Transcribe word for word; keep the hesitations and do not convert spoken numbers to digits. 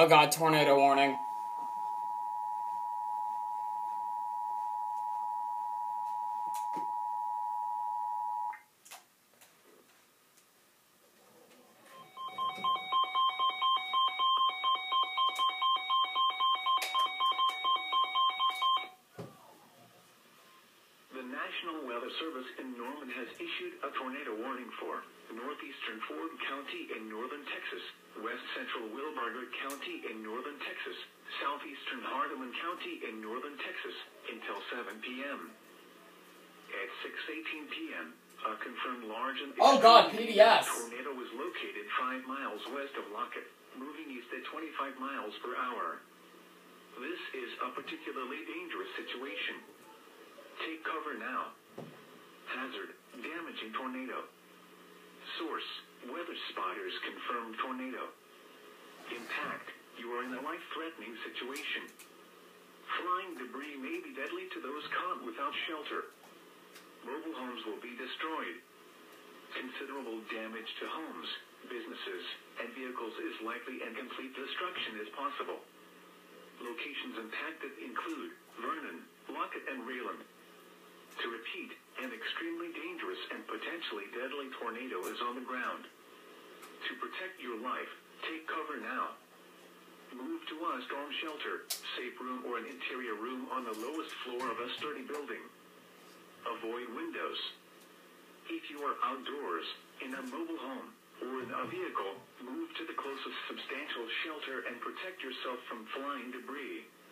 Oh god, tornado warning. The National Weather Service in Norman has issued a tornado warning for northeastern Ford County in northern Texas, west central Wilbarger County in northern Texas, southeastern Hardeman County in northern Texas, until seven p m At six eighteen p m, a confirmed large and oh god, P D S. tornado was located five miles west of Lockett, moving east at twenty-five miles per hour. This is a particularly dangerous situation. Take cover now. Hazard, damaging tornado. Source, weather spotters confirmed tornado. Impact, you are in a life-threatening situation. Flying debris may be deadly to those caught without shelter. Mobile homes will be destroyed. Considerable damage to homes, businesses, and vehicles is likely, and complete destruction is possible. Locations impacted include Vernon, Lockett, and Rayland. To repeat, an extremely dangerous and potentially deadly tornado is on the ground. To protect your life, take cover now. Move to a storm shelter, safe room, or an interior room on the lowest floor of a sturdy building. Avoid windows. If you are outdoors, in a mobile home, or in a vehicle, move to the closest substantial shelter and protect yourself from flying debris.